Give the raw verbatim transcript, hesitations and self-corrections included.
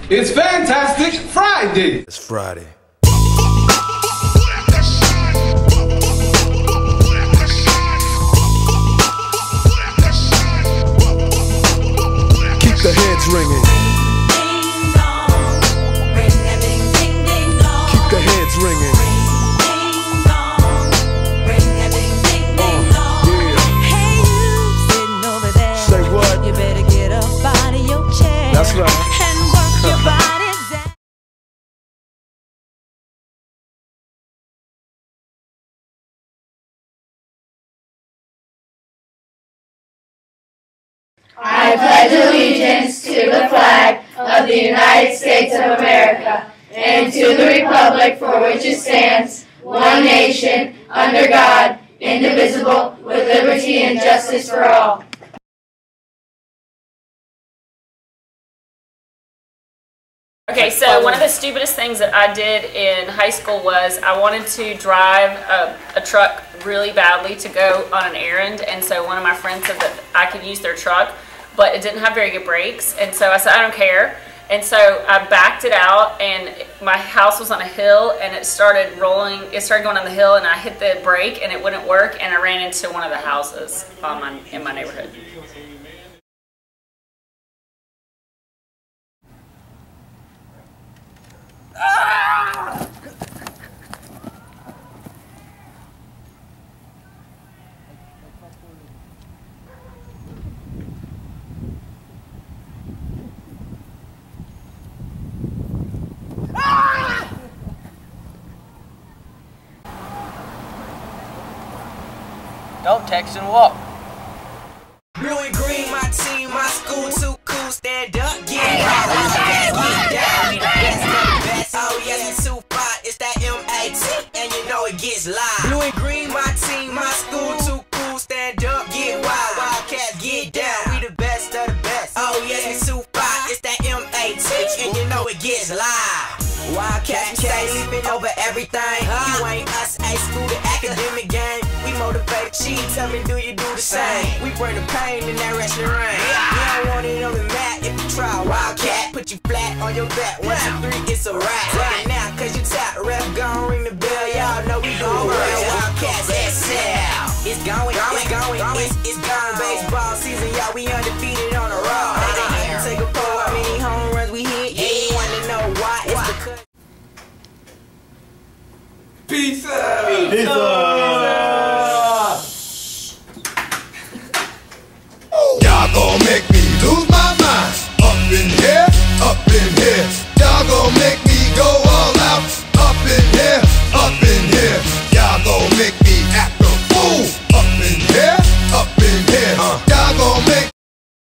It's Fantastic Friday. It's Friday. Keep the heads ringing. Keep the heads ringing. That's right. And work your body down. I pledge allegiance to the flag of the United States of America and to the republic for which it stands, one nation, under God, indivisible, with liberty and justice for all. Okay, so one of the stupidest things that I did in high school was I wanted to drive a, a truck really badly to go on an errand, and so one of my friends said that I could use their truck, but it didn't have very good brakes, and so I said, I don't care. And so I backed it out, and my house was on a hill, and it started rolling, it started going on the hill, and I hit the brake, and it wouldn't work, and I ran into one of the houses on my, in my neighborhood. Don't text and walk. Blue and green, my team, my school, too cool. Stand up, get out, get down. We the best of the best. Oh yes, it's too far. It's that M A T, and you know it gets live. Blue and green, my team, my school, too cool. Stand up, get wild, Wildcats, get down. We the best of the best. Oh yes, it's too far. It's that M A T, and you know it gets live. Wildcats, stay leaping over everything. You ain't us, a school, the academic game. We motivate, she tell me, do you do the same? We bring the pain in that restaurant. You don't want it on the mat if you try Wildcat. Put you flat on your back, one, two, three, it's a wrap. Right now, cause you tap, ref gon' ring the bell. Y'all know we gon' well. Wildcats, excel. It's going, it's going, it's, it's gone. Baseball season, y'all, we undefeated on the road. Take a poll, how many home runs we hit? You wanna know why? It's because Peace out. Peace out.